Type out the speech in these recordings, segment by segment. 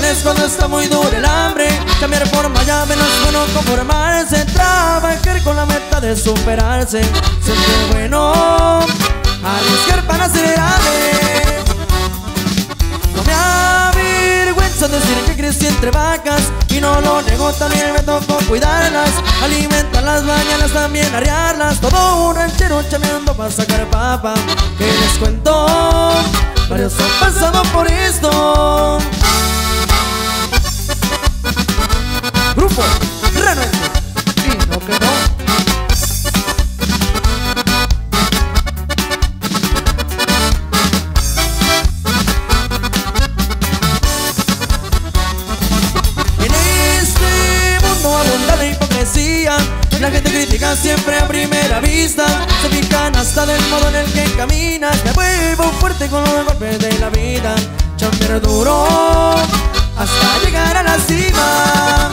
es cuando está muy duro el hambre. Cambiar forma ya menos bueno conformarse. Trabajar con la meta de superarse. Siempre es bueno arriesgar para acelerarle. No me avergüenza decir que crecí entre vacas y no lo nego, también me tocó cuidarlas, alimentarlas, bañarlas, también arriarlas. Todo un ranchero chameando para sacar papa. Que les cuento, varios han pasado por esto. Grupo Renuente y no quedó. La gente critica siempre a primera vista. Se fijan hasta del modo en el que caminas. Me vuelvo fuerte con los golpes de la vida. Chambear duro hasta llegar a la cima.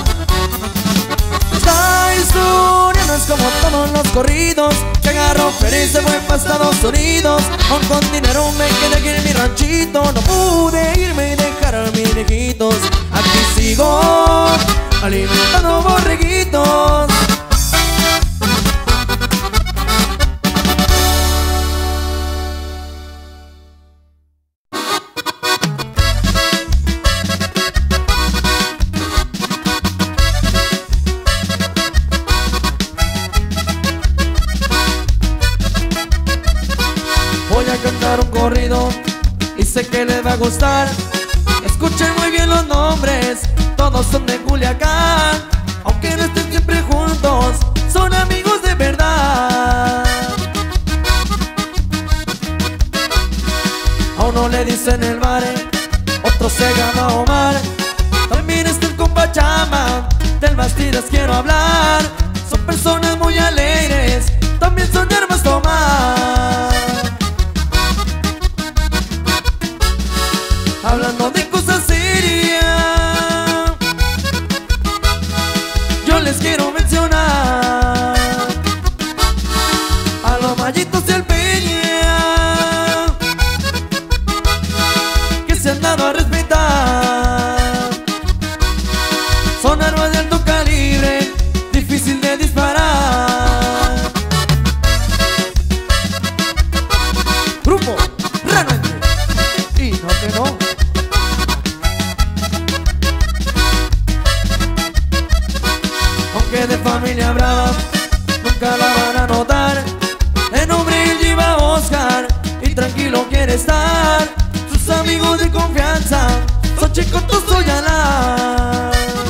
Esta historia no es como todos los corridos que agarró feria y se fue para Estados Unidos. Aún con dinero me quedé aquí en mi ranchito. No pude irme y dejar a mis viejitos. Aquí sigo alimentando borreguitos. Un corrido y sé que les va a gustar. Escuchen muy bien los nombres, todos son de Culiacán. Aunque no estén siempre juntos, son amigos de verdad. A uno le dicen el Mare, otro se llama Omar. También está el compa Chama, del Bastidas quiero hablar. Son personas muy alegres, también son hermanos tomar. Hablando de cosas serias, yo les quiero mencionar a los Mallitos y el Peña, que se han dado a respetar. Son armas de alto calibre, difícil de disparar. Grupo Renuente y no quedó. De familia brava, nunca la van a notar. En nombre él lleva a Oscar y tranquilo quiere estar. Sus amigos de confianza son Chicotos Soyalá.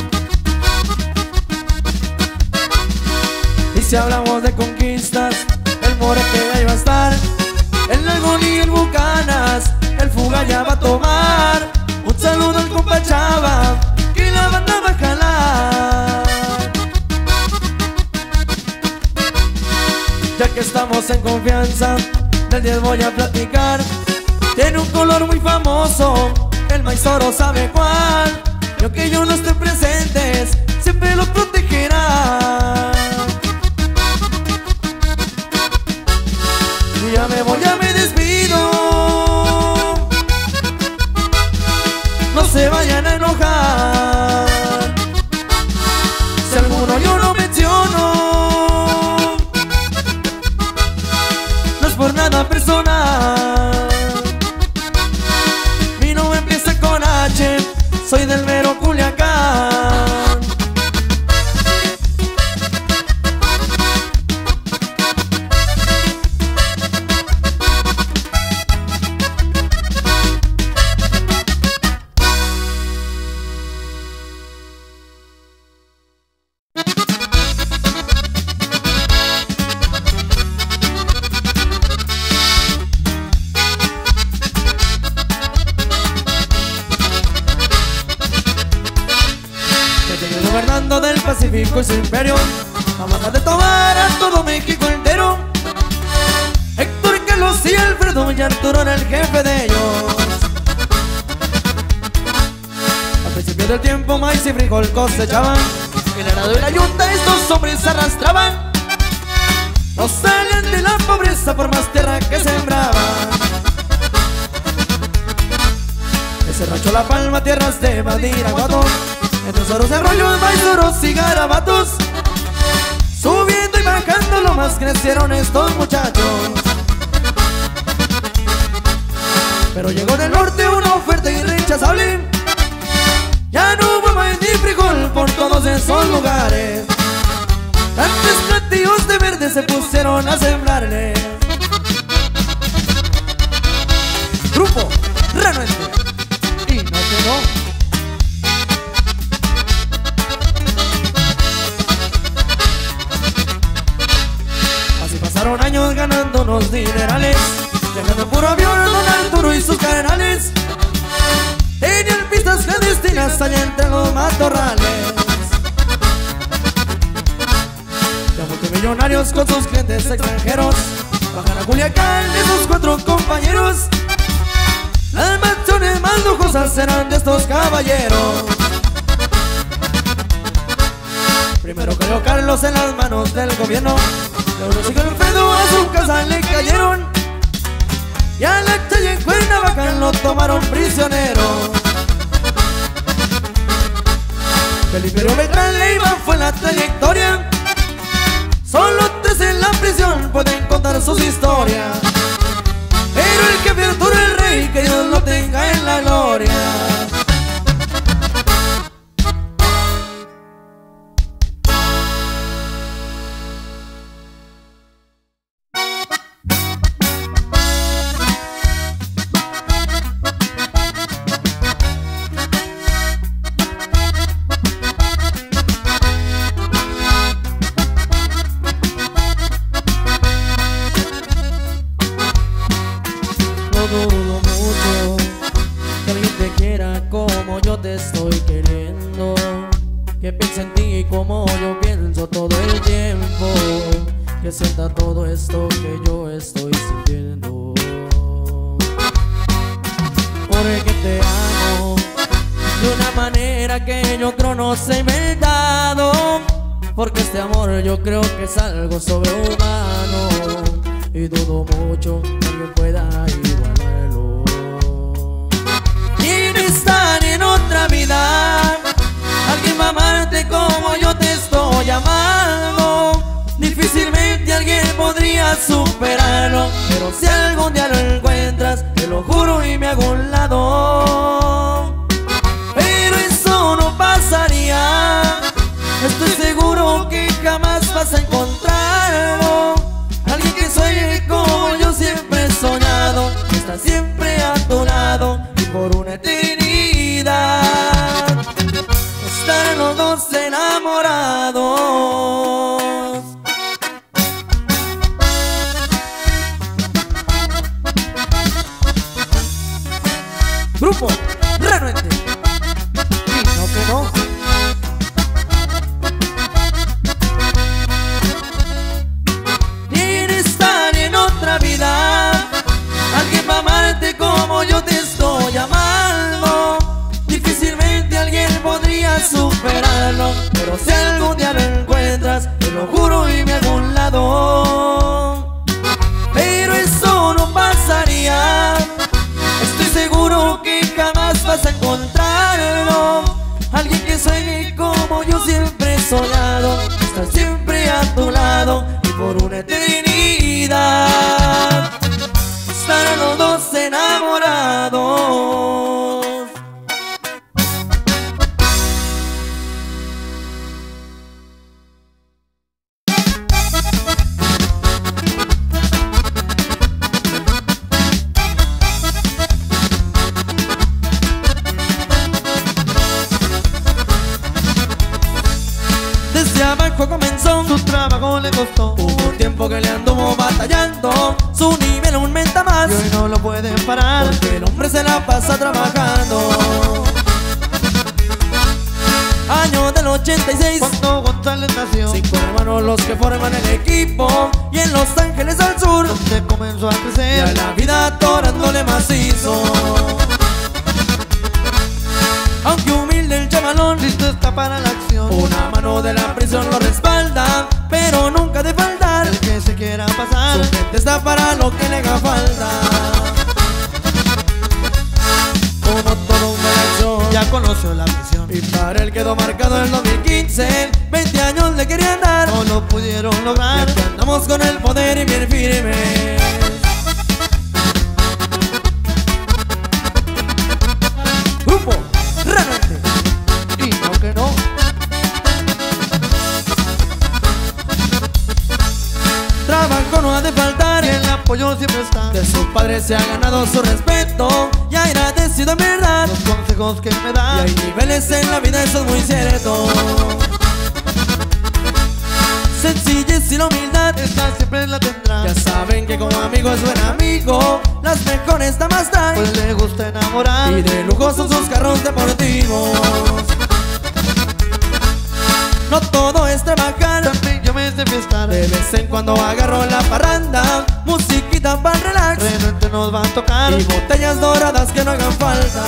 Y si hablamos de conquistas, el More que ahí va a estar. El Lagón y el Bucanas, el Fuga ya va a tomar. Un saludo al compa Chava, que la banda va a jalar. Ya que estamos en confianza, del 10 voy a platicar. Tiene un color muy famoso, el Maizoro sabe cuál. Y aunque yo no esté presentes, siempre lo protegerá. Y ya me voy, ya me despido. No se vayan a enojar si alguno yo no menciono. Por nada personal. Mi nombre empieza con H, soy del mero Culiacán. Gobernando del Pacífico y su imperio, a manda de tomar a todo México entero. Héctor, Carlos y Alfredo y Arturo era el jefe de ellos. Al principio del tiempo maíz y frijol cosechaban, el arado y la yunta estos hombres arrastraban. No salían de la pobreza por más tierra que sembraban. Ese rancho La Palma, tierras de Badiraguato, entre cerros de arroyos, maizuros y garabatos. Subiendo y bajando lo más crecieron estos muchachos. Pero llegó del norte una oferta irrechazable. Ya no hubo maíz ni frijol por todos esos lugares. Tantos platillos de verde se pusieron a sembrarle. Grupo Renuente y no quedó. Así pasaron años ganándonos dinerales, viajando en puro avión Don Arturo y sus carnales. Tenían pistas clandestinas allá entre los matorrales. Ya multimillonarios con sus clientes extranjeros bajan a Culiacán de sus 4 compañeros. Las mansiones más lujosas serán de estos caballeros. Primero cayó Carlos en las manos del gobierno, luego siguió Alfredo, a su casa le cayeron. Y a la Chayo en Cuernavaca lo tomaron prisionero. Felipe Beltrán Leiva fue la trayectoria. Solo 3 en la prisión pueden contar sus historias. Pero el jefe Arturo el Rey, que Dios lo tenga en la gloria. Dudo mucho que alguien te quiera como yo te estoy queriendo, que piense en ti como yo pienso todo el tiempo, que sienta todo esto que yo estoy sintiendo. Porque te amo de una manera que yo creo no se ha inventado, porque este amor yo creo que es algo sobrehumano. Y dudo mucho que alguien pueda igualarlo. Y no estar en otra vida alguien va a amarte como yo te estoy amando. Difícilmente alguien podría superarlo, pero si algún día lo encuentras, te lo juro y me hago un lado. Pero eso no pasaría, estoy seguro que jamás vas a encontrarlo. Alguien que sueñe como yo siempre he soñado, que está siempre a tu lado y por una eternidad estar los dos enamorados. Grupo Renuente y no que no. Alguien va a amarte como yo te estoy amando. Difícilmente alguien podría superarlo, pero si algún día lo encuentras, te lo juro y me hago un lado. Pero eso no pasaría, estoy seguro que jamás vas a encontrarlo. Alguien que sueñe como yo siempre he soñado, estar siempre a tu lado y por una eternidad estar los dos enamorados. Desde abajo comenzó, su trabajo le costó. Hubo un tiempo que le anduvo batallando, su nivel aumenta más y hoy no lo pueden parar, porque el hombre se la pasa trabajando. Año del 86, cuando González nació, 5 hermanos los que forman el equipo, y en Los Ángeles al sur, donde comenzó a crecer, ya la vida atorándole macizo. Aunque humilde el chavalón, listo está para la acción. Una mano de la prisión lo respalda, pero nunca de faltar el que se quiera pasar. Su gente está para lo que le haga falta. Como todo un conoció la prisión. Y para él quedó marcado el 2015. 20 años le querían dar, no lo pudieron lograr. Y aquí andamos con el poder y bien firme. Grupo Realmente. Y no que no. Trabajo no ha de faltar, Y el apoyo siempre está. de sus padres se ha ganado su respeto y agradecido en verdad. Los consejos que me Y da. hay niveles en la vida, eso es muy cierto. Sencillez y la humildad, Esta siempre la tendrá. ya saben que como amigo es buen amigo. Las mejores damas traen, Pues le gusta enamorar. y de lujo son sus carros deportivos. No todo es trabajar, También yo me sé fiestar. de vez en cuando agarro la parranda. Musiquita para el relax Realmente nos va a tocar. y botellas doradas que no hagan falta.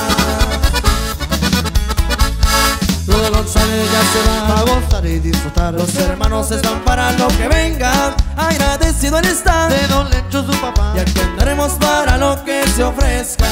Lo de González ya se Va a va, gozar y disfrutar. los hermanos están para lo que venga. Agradecido él está, De Don Lencho su papá. y aquí andaremos para lo que se ofrezca.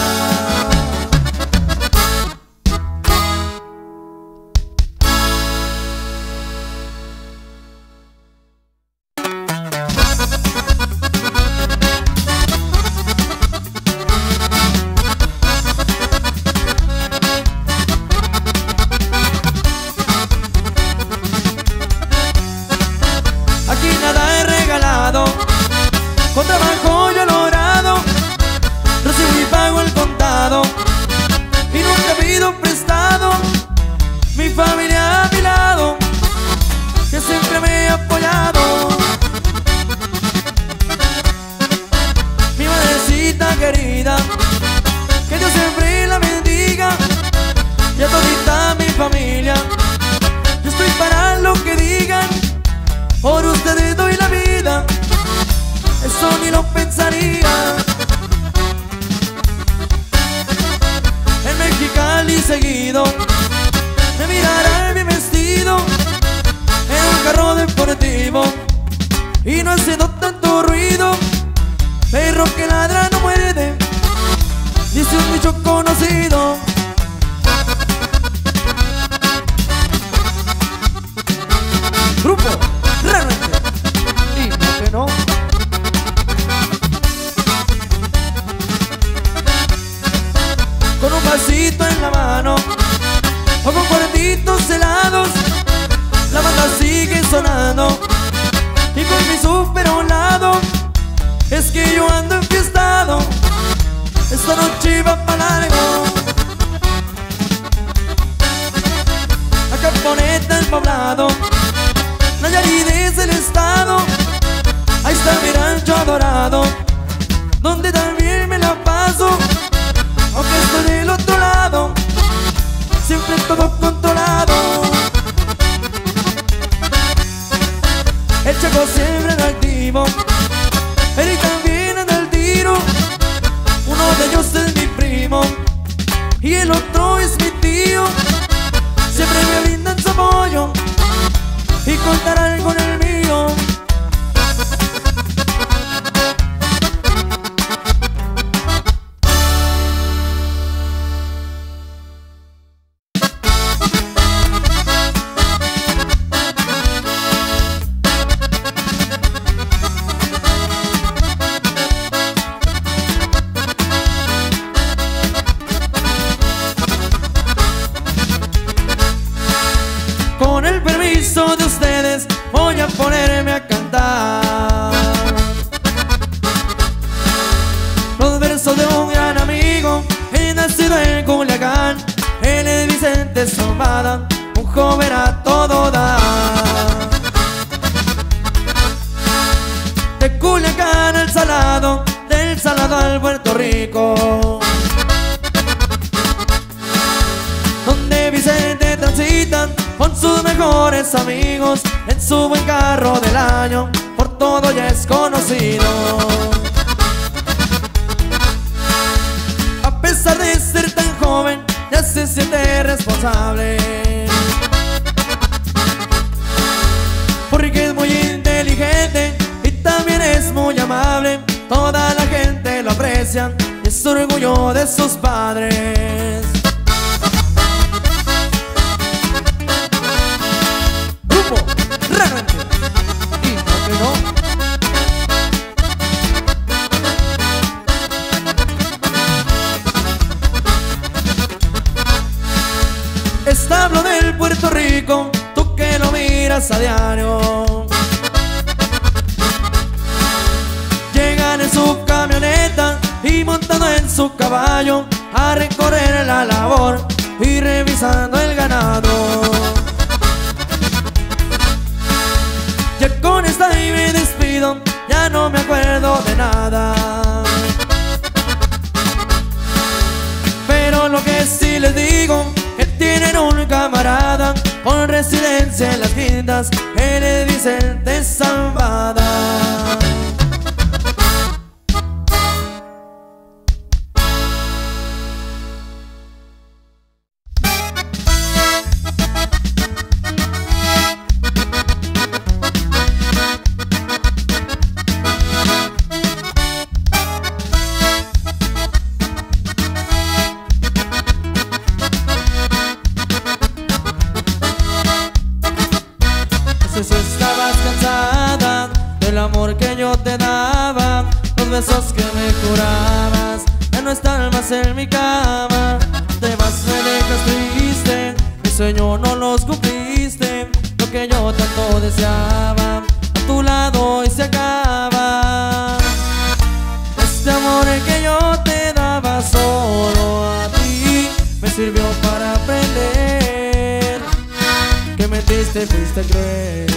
Aquí nada es regalado, con trabajo yo he logrado. Recibo y pago el contado, y nunca pido prestado. Mi familia a mi lado, que siempre me ha apoyado. Mi madrecita querida, que Dios siempre la bendiga. Y a todita mi familia, yo estoy para lo que digan. Por ustedes doy la vida, eso ni lo pensaría. En Mexicali seguido me mirarán bien vestido en un carro deportivo, y no haciendo tanto ruido. Perro que ladra no muerde, dice un dicho conocido. Grupo Realmente. Y no que no. Con un vasito en la mano o con cuartitos helados, la banda sigue sonando, y con mi súper a un lado, es que yo ando enfiestado. Esta noche va pa' largo. A Caponeta, el poblado, Nayarit es el estado. Ahí está mi rancho adorado, donde también me la paso. Aunque estoy del otro lado, siempre todo controlado. El Chaco siempre anda activo, Eric también anda al tiro. Uno de ellos es mi primo y el otro es mi tío. Siempre me brindan su apoyo y contarán con el mío. Con el permiso de ustedes voy a ponerme a cantar los versos de un gran amigo, él nacido en Culiacán. Él es Vicente Zomada, un joven a todo dar. De Culiacán al Salado, del Salado al Puerto Rico, donde Vicente transita con sus mejores amigos en su buen carro del año, por todo ya es conocido. A pesar de ser tan joven, ya se siente responsable, porque es muy inteligente y también es muy amable. Toda la gente lo aprecia y es orgullo de sus padres. chico, tú que lo miras a diario. Llegan en su camioneta y montando en su caballo a recorrer la labor y revisando el ganado. Ya con esta y me despido, ya no me acuerdo de nada. Pero lo que sí les digo, que tienen un camarada con residencia en las quintas, él le dice el de Zambada. Si estabas cansada del amor que yo te daba, los besos que me jurabas ya no están más en mi cama. Te vas, me dejas triste, mi sueño no los cumpliste. Lo que yo tanto deseaba a tu lado hoy se acaba. Este amor que yo te daba solo a ti me sirvió para aprender que mentiste, fuiste a creer.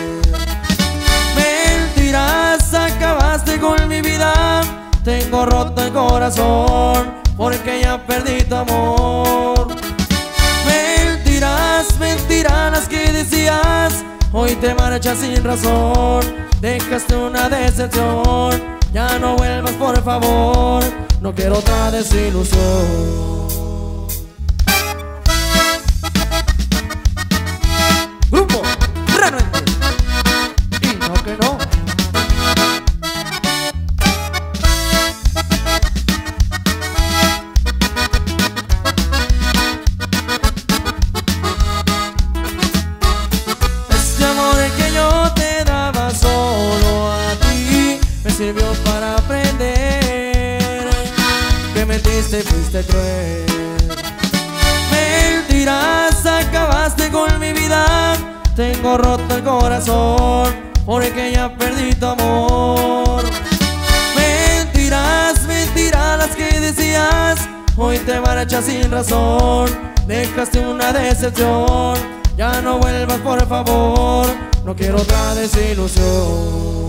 Mentiras, acabaste con mi vida. Tengo roto el corazón porque ya perdí tu amor. Mentiras, mentiras las que decías. Hoy te marchas sin razón. Dejaste una decepción. Ya no vuelvas por favor. No quiero otra desilusión. Grupo Renuente y no que no. Este amor que yo te daba solo a ti me sirvió para aprender que mentiste y fuiste cruel. Mentiras, acabaste con mi vida. Tengo roto el corazón porque ya perdí tu amor. Mentiras, mentiras las que decías. Hoy te marchas sin razón. Dejaste una decepción. Ya no vuelvas por favor. No quiero otra desilusión.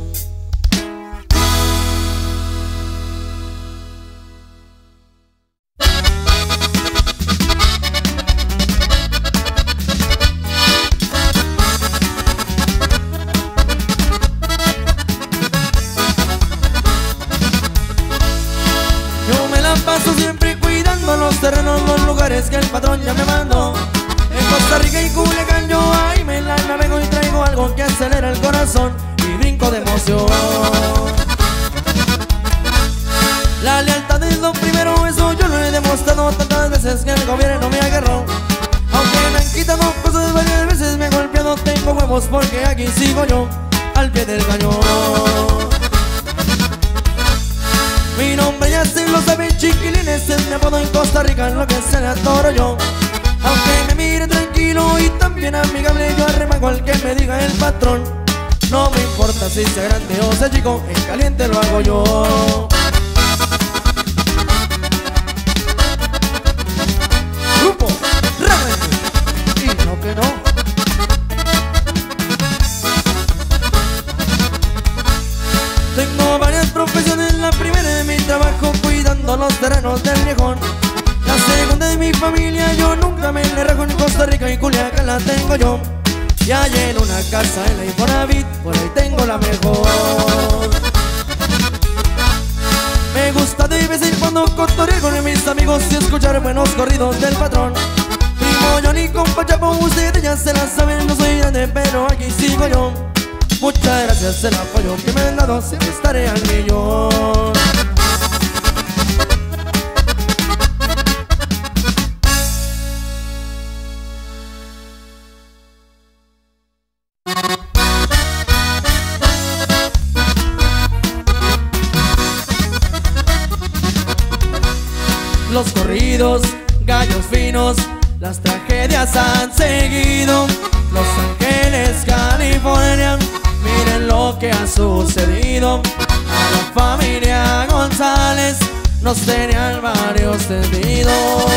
Paso siempre cuidando los terrenos, los lugares que el patrón ya me mandó. En Costa Rica y Culiacán yo ahí me la navego y traigo algo que acelera el corazón y brinco de emoción. La lealtad es lo primero, eso yo lo he demostrado tantas veces que el gobierno me agarró. Aunque me han quitado cosas varias veces, me he golpeado, tengo huevos porque aquí sigo yo, al pie del cañón. Mi nombre ya se lo saben chiquilines, es mi apodo en Costa Rica, lo que se le atoro yo. Aunque me mire tranquilo y también amigable, yo arremango al que me diga el patrón. No me importa si sea grande o sea chico, en caliente lo hago yo. Grupo Renuente y no que no. Tengo varias profesiones, la primera de mi trabajo cuidando los terrenos del viejón. La segunda de mi familia, yo nunca me le rajo, en Costa Rica y Culiacán la tengo yo. Y allá en una casa en la Infonavit, por ahí tengo la mejor. Me gusta de vez en cuando cotorrear con mis amigos y escuchar buenos corridos del patrón. Primo Johnny, compa Chapo, ustedes ya se la saben, no soy grande pero aquí sigo yo. Muchas gracias el apoyo que me han dado, siempre estaré al millón. Los corridos, gallos finos, las tragedias han seguido. Los Ángeles, California, miren lo que ha sucedido. A la familia González nos tenían varios tendidos.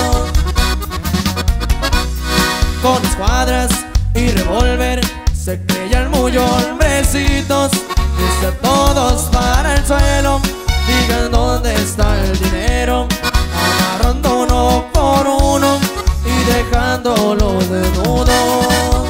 Con escuadras y revólver se creían muy hombrecitos. Dice a todos para el suelo, digan dónde está el dinero. Agarrando uno por uno y dejándolos desnudos.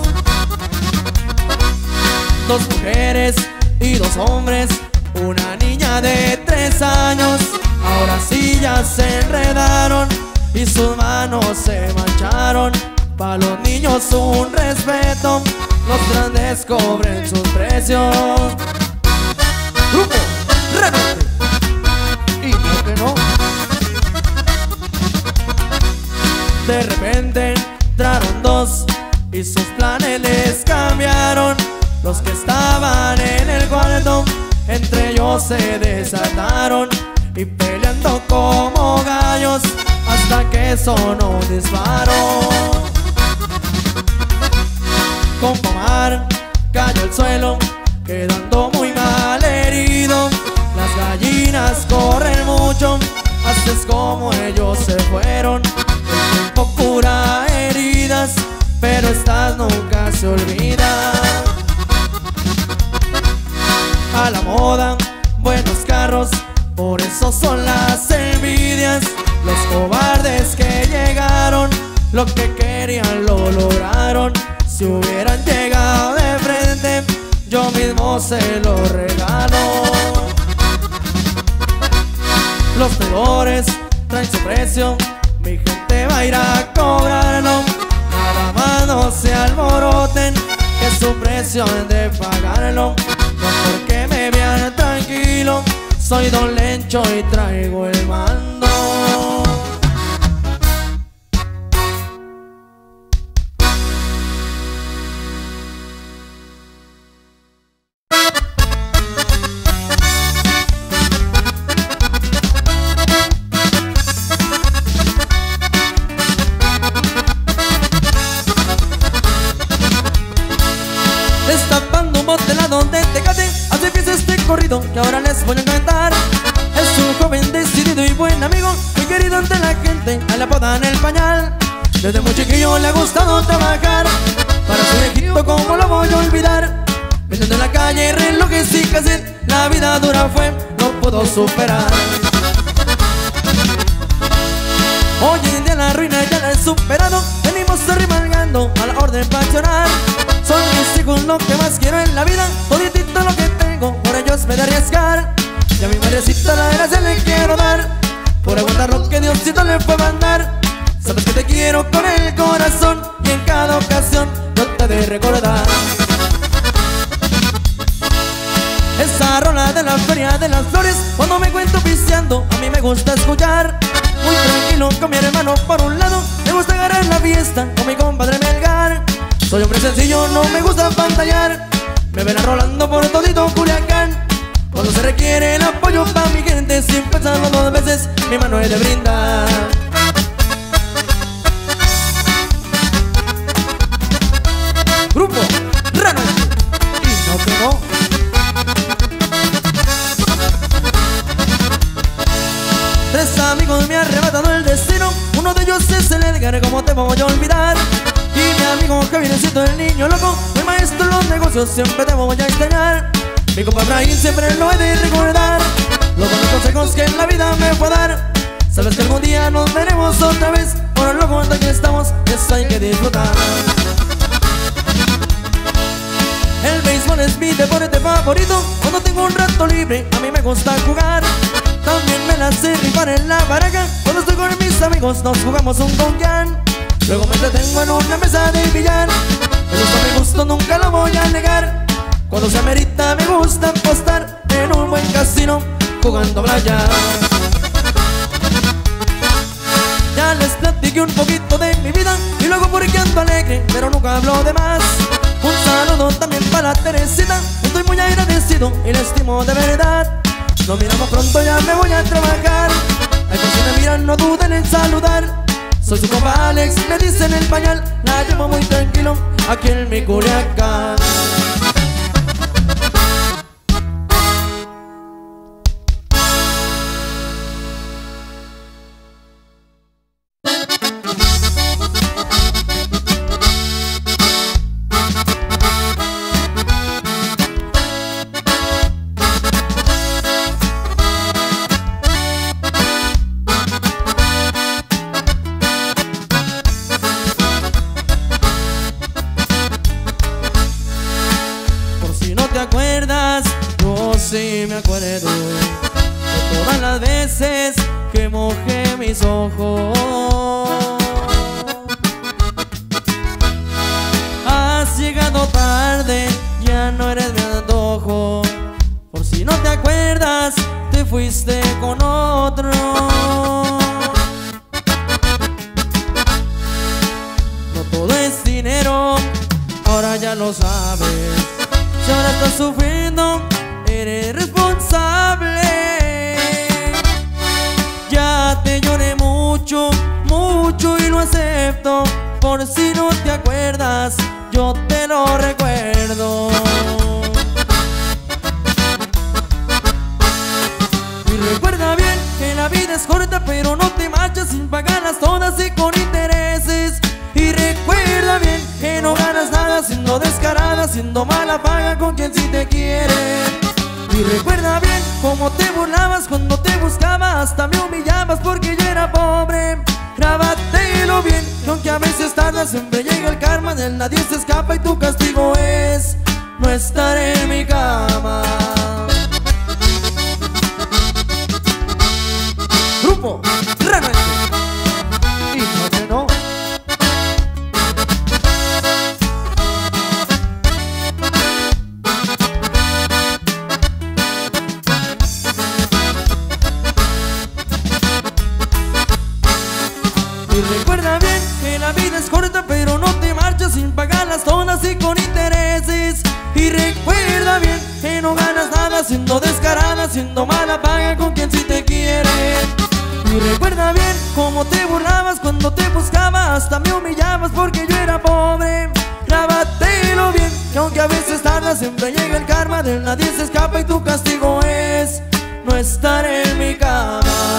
Dos mujeres y dos hombres, una niña de 3 años. Ahora sí ya se enredaron y sus manos se mancharon. Para los niños un respeto, los grandes cobren sus precios. Grupo Rebelde. Y no que no. De repente entraron dos y sus planes les cambiaron. Los que estaban en el cuarto, entre ellos se desataron y peleando como gallos hasta que sonó un disparo. Con Pomar cayó al suelo, quedando muy mal herido. Las gallinas corren mucho, así es como ellos se fueron. El tiempo cura heridas, pero estas nunca se olvidan. A la moda, buenos carros, por eso son las envidias. Los cobardes que llegaron, lo que querían lo lograron. Si hubieran llegado de frente, yo mismo se lo regalo. Los peores traen su precio, mi gente va a ir a cobrarlo. Nada más no se alboroten, que su precio han de pagarlo. No porque me vean tranquilo, soy Don Lencho y traigo el mando. Destapando un botelado de Tecate, así empieza este corrido que ahora les voy a cantar. Es un joven decidido y buen amigo, muy querido ante la gente, a la apodan el pañal. Desde muy chiquillo le ha gustado trabajar, para su viejito cómo lo voy a olvidar. Vendiendo en la calle relojes y cassette, la vida dura fue, no pudo superar. Hoy en día la ruina ya la he superado, venimos arremangando a la orden para accionar. Son mis hijos lo que más quiero en la vida, toditito lo que tengo, por ellos me de arriesgar. Y a mi madrecita la gracia le quiero dar, por aguantar lo que Diosito le fue mandar. Sabes que te quiero con el corazón y en cada ocasión yo te de recordar. Esa rola de la feria de las flores, cuando me cuento pisteando, a mí me gusta escuchar. Muy tranquilo con mi hermano por un lado, me gusta agarrar la fiesta con mi compadre Melgar. Soy hombre sencillo, no me gusta pantallar, me ven rolando por todito Culiacán. Cuando se requiere el apoyo pa' mi gente, sin pensarlo 2 veces, mi mano he de brindar. Grupo Rebelde. Y no que no. Tres amigos me han arrebatado el destino, uno de ellos es el Edgar, ¿cómo te voy a olvidar? Y mi amigo Javiercito, el niño loco, el maestro en los negocios, siempre te voy a extrañar. Mi compa Efraín siempre lo he de recordar, los buenos consejos que en la vida me fue a dar. Sabes que algún día nos veremos otra vez, por lo juntos que estamos, eso hay que disfrutar. El béisbol es mi deporte favorito, cuando tengo un rato libre a mí me gusta jugar. También me la sé rifar en la baraja, cuando estoy con mis amigos nos jugamos un concan. Luego me entretengo en una mesa de billar, me gusta mi gusto, nunca lo voy a negar. Cuando se amerita me gusta apostar en un buen casino jugando blackjack. Ya les platiqué un poquito de mi vida y luego porque ando alegre, pero nunca hablo de más. Un saludo también para Teresita, estoy muy agradecido y la estimo de verdad. Nos miramos pronto, ya me voy a trabajar. Ay, pues si me miran no duden en saludar. Soy su compa Alex, me dicen el pañal. La llevo muy tranquilo aquí en mi Culiacán. Yo sí me acuerdo de todas las veces que mojé mis ojos. Has llegado tarde, ya no eres mi antojo. Por si no te acuerdas, te fuiste con otro. No todo es dinero, ahora ya lo sabes. Si ahora estás sufriendo, eres responsable. Ya te lloré mucho, mucho y lo acepto. Por si no te acuerdas, yo te lo recuerdo. Y recuerda bien que la vida es corta, pero no te marches sin pagarlas todas y con intereses. Y recuerda bien que no ganas nada siendo descarada, siendo mala paga con quien sí te quiere. Y recuerda bien cómo te burlabas cuando te buscaba, hasta me humillabas porque yo era pobre. Grábatelo bien, que aunque a veces tarda, siempre llega el karma, del nadie se escapa y tu castigo es no estar en mi cama. Grupo Renuente. Y no que no. Recuerda bien que la vida es corta, pero no te marches sin pagarlas todas y con intereses. Y recuerda bien que no ganas nada siendo descarada, siendo mala paga con quien sí te quiere. Y recuerda bien cómo te burlabas cuando te buscaba, hasta me humillabas porque yo era pobre. Grábatelo bien, que aunque a veces tarda, siempre llega el karma, del nadie se escapa y tu castigo es no estar en mi cama.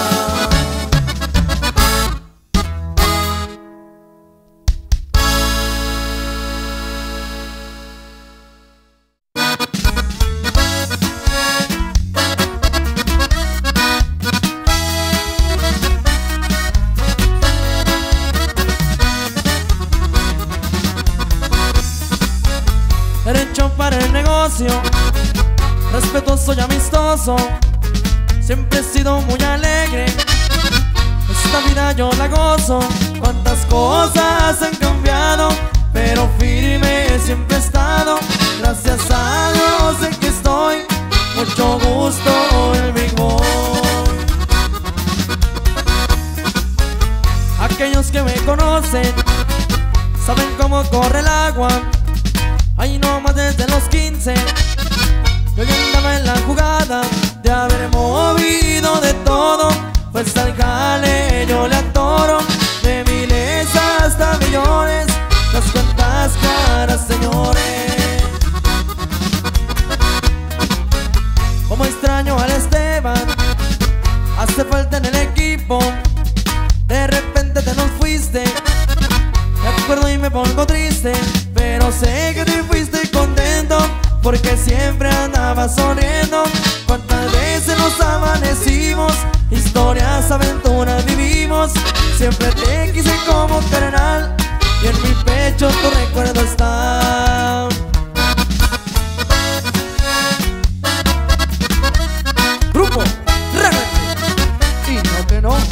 Derecho para el negocio, respetuoso y amistoso. Siempre he sido muy alegre, esta vida yo la gozo. Cuántas cosas han cambiado, pero firme siempre he estado. Gracias a Dios en que estoy, mucho gusto el Big Boy. Aquellos que me conocen saben cómo corre el agua. Ahí nomás desde los 15 yo ya andaba en la jugada de haber movido de todo, pues al jale yo le atoro. De miles hasta millones, las cuentas caras, señores. Como extraño al Esteban, hace falta en el equipo. De repente te nos fuiste, me acuerdo y me pongo triste, pero sé que te fuiste contento porque siempre andabas sonriendo. Cuántas veces nos amanecimos, historias, aventuras vivimos. Siempre te quise como carnal y en mi pecho tu recuerdo está. Grupo Renuente. Y no que no.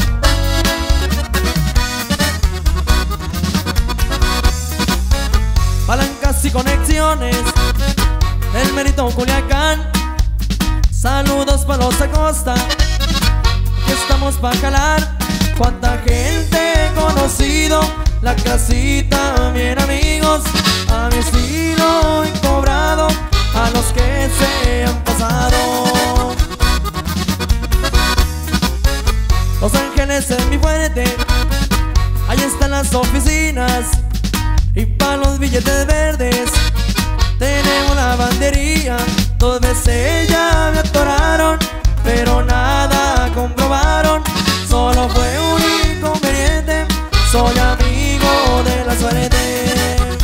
Palancas y conexiones, el Mérito Culiacán. Saludos para los Acosta, que estamos pa' jalar. Cuánta gente he conocido, la casita, bien amigos. A mi estilo he cobrado a los que se han pasado. Los Ángeles es mi fuerte, hay están las oficinas y para los billetes verdes tenemos la bandería. 2 veces ya me atoraron, pero nada comprobaron. Solo fue un inconveniente, soy amigo de la suerte.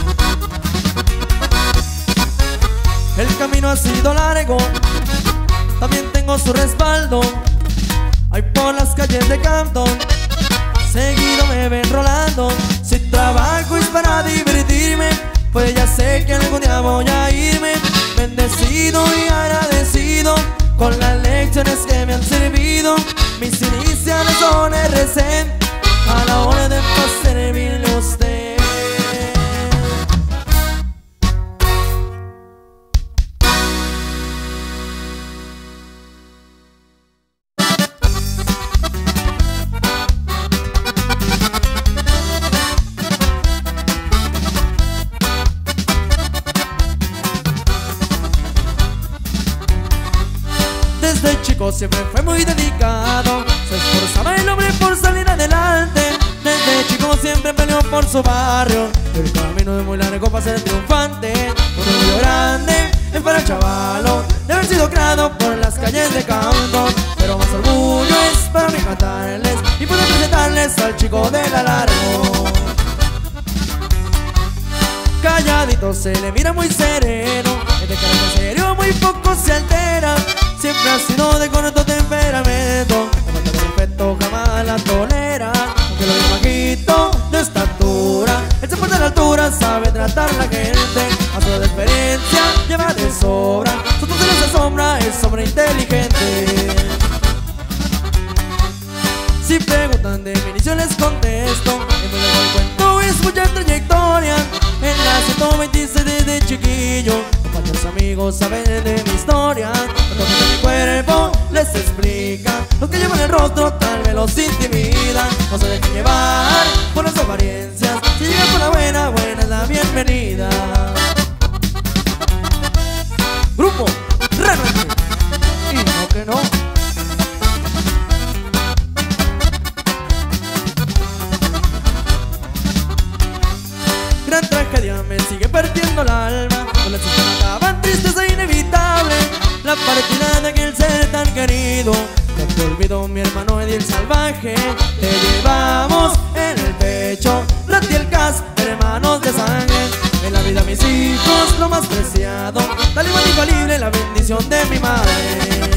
El camino ha sido largo, también tengo su respaldo. Ahí por las calles de Canton seguido me ven rolando. Si trabajo es para divertirme, pues ya sé que algún día voy a irme. Bendecido y agradecido con las lecciones que me han servido. Mis iniciales son RC, a la hora de servirle a usted. Desde chico siempre fue muy dedicado, se esforzaba el hombre por salir adelante. Desde chico siempre peleó por su barrio, el camino es muy largo para ser triunfante. Un orgullo grande es para el chavalo de haber sido criado por las calles de Canton, pero más orgullo es para mí cantarles y poder presentarles al chico del alargo. Calladito se le mira muy sereno, es de carácter serio, muy poco se altera. Siempre ha sido de corto temperamento, la falta de respeto jamás la tolera. Aunque lo ve bajito de estatura, él se pone a la altura, sabe tratar a la gente. A su experiencia lleva de sobra, su tonto no se asombra, es hombre inteligente. Si preguntan de mi inicio les contesto, en mi nuevo cuento es mucha trayectoria. En la 126 desde chiquillo, compañeros amigos saben de mi historia. Cuando tocan mi cuerpo les explica, los que llevan el rostro tal vez los intimida. No se dejen llevar por las apariencias, si llegan por la buena, buena es la bienvenida. Grupo Renuente y no que no. Gran tragedia me sigue partiendo el alma, con la situación acaban tristeza inevitable. La partida de aquel ser tan querido, no te olvido mi hermano Ediel Salvaje. Te llevamos en el pecho, la piel cas, hermanos de sangre. En la vida mis hijos lo más preciado, tal igual infalible la bendición de mi madre.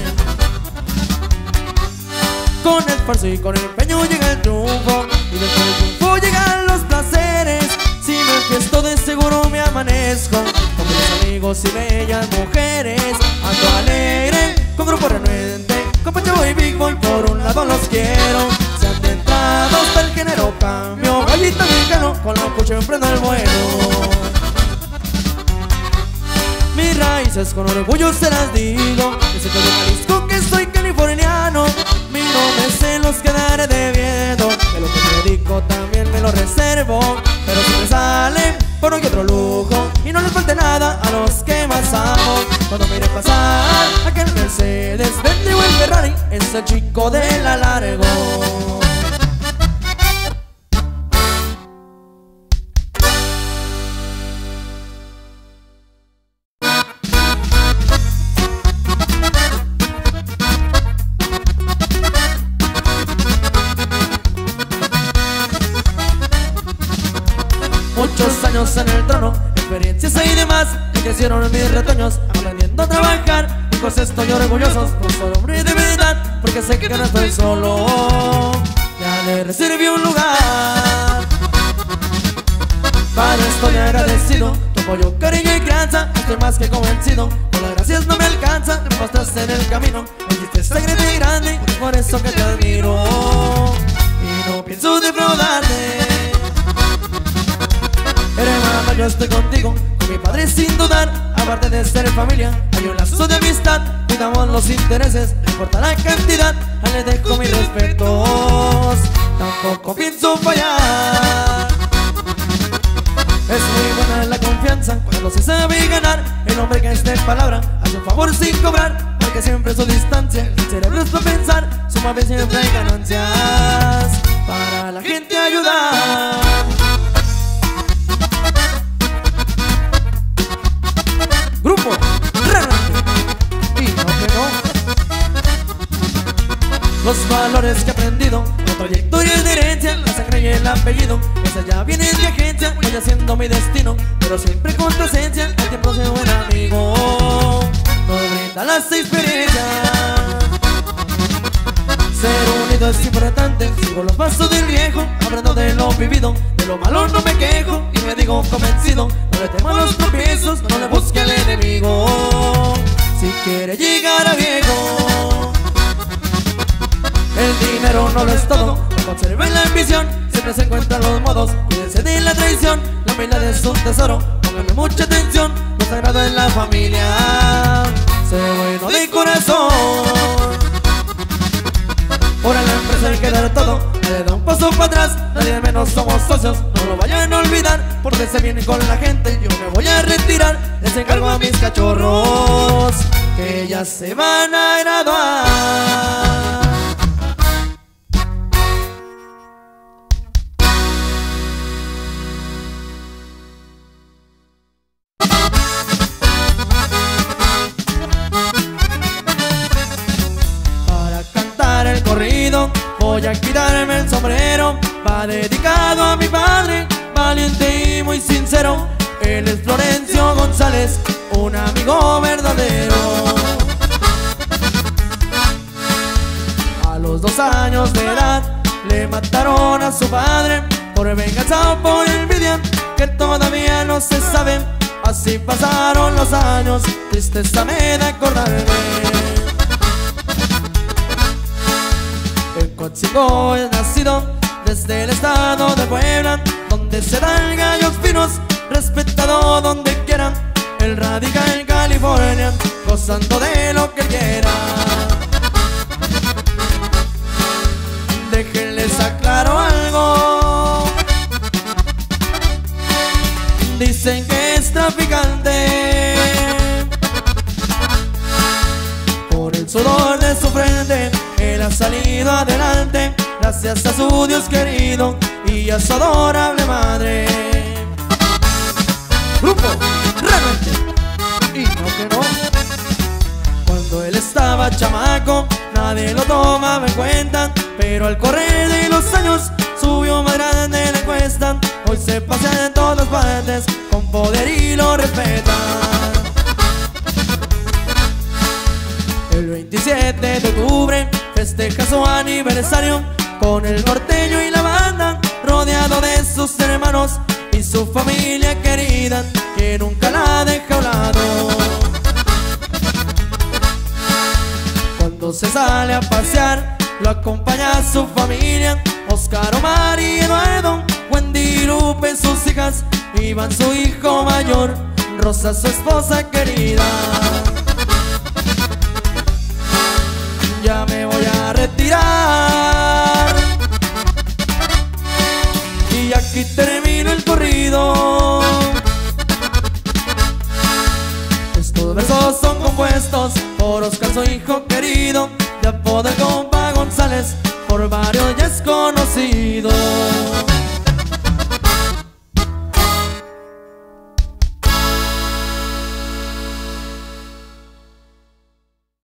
Con esfuerzo y con empeño llega el triunfo, y después del triunfo llegan los placeres. Si me enfiesto de seguro me amanezco con mis amigos y bellas mujeres. Ando alegre con Grupo Renuente, con Pancho y Big Boy, por un lado los quiero. Se han entrado hasta el género cambio, bailita mexicano, con la cucha emprendo el vuelo. Mis raíces con orgullo se las digo, que soy de Jalisco, que soy californiano. Mi nombre se los quedaré debiendo, de lo que me dedico también me lo reservo. Pero siempre salen por un que otro lujo, y no les falte nada a los que más amo. Cuando mire pasar aquel Mercedes, Bentley o el Ferrari, es el chico del alargo. Muchos años en el trono, experiencias y demás, que crecieron mis retoños, aprendiendo a trabajar. Hijos, estoy orgullosos, no soy hombre de verdad, porque sé que no estoy solo. Ya le reservé un lugar, para estoy agradecido. Tu apoyo, cariño y crianza, estoy más que convencido. Por las gracias no me alcanza, me mostraste en el camino, me hiciste secreto y grande, por eso que te admiro y no pienso defraudarte. Hermano, yo estoy contigo, con mi padre sin dudar. Aparte de ser familia, hay un lazo de amistad. Cuidamos los intereses, no importa la cantidad. Le dejo mis respetos, tampoco pienso fallar. Es muy buena la confianza cuando se sabe ganar. El hombre que esté en palabra hace un favor sin cobrar, porque siempre su distancia, el cerebro es para pensar, suma vez siempre hay ganancias. para la gente ayudar. Grupo Renuente y no que no. Los valores que he aprendido, la trayectoria y de herencia, la sangre y el apellido. Esa ya viene de agencia, voy haciendo mi destino, pero siempre con tu esencia. El tiempo se buen amigo, nos brinda las experiencias. Ser unido es importante, sigo los pasos del viejo, aprendo de lo vivido, de lo malo no me quejo y me digo convencido. No le temo a los tropiezos, no le busque al enemigo, si quiere llegar a viejo. El dinero no lo es todo, no conserven la ambición, siempre se encuentran los modos, cuídense de la traición. La humildad es un tesoro, pónganle mucha atención, lo sagrado es la familia, sé bueno de corazón. Por la empresa hay que dar todo, nadie da un paso para atrás, nadie menos somos socios, no lo vayan a olvidar, porque se viene con la gente, yo me voy a retirar, les encargo a mis cachorros, que ya se van a graduar. El corrido, voy a quitarme el sombrero, va dedicado a mi padre, valiente y muy sincero. Él es Florencio González, un amigo verdadero. A los 2 años de edad le mataron a su padre, por venganza o por envidia, que todavía no se sabe. Así pasaron los años, tristeza me da acordarme. En Coatzingo es nacido, desde el estado de Puebla, donde se dan gallos finos, respetado donde quiera. Él radica en California, gozando de lo que quiera. Déjenles aclaro algo, dicen que es traficante, por el sudor de su frente él ha salido adelante, gracias a su Dios querido y a su adorable madre. Grupo Renuente y no que no. Cuando él estaba chamaco, nadie lo tomaba en cuenta, pero al correr de los años subió más grande la encuesta. Hoy se pasea en todas partes con poder y lo respetan. El 27 de octubre festeja su aniversario con el norteño y la banda, rodeado de sus hermanos y su familia querida, que nunca la deja a un lado. Cuando se sale a pasear, lo acompaña su familia, Oscar, Omar y Eduardo, Wendy, Lupe, sus hijas, Iván, su hijo mayor, Rosa, su esposa querida. Ya me voy a retirar y aquí termino el corrido. Estos versos son compuestos por Oscar, su hijo querido, de apodo el compa González, por varios ya es conocido.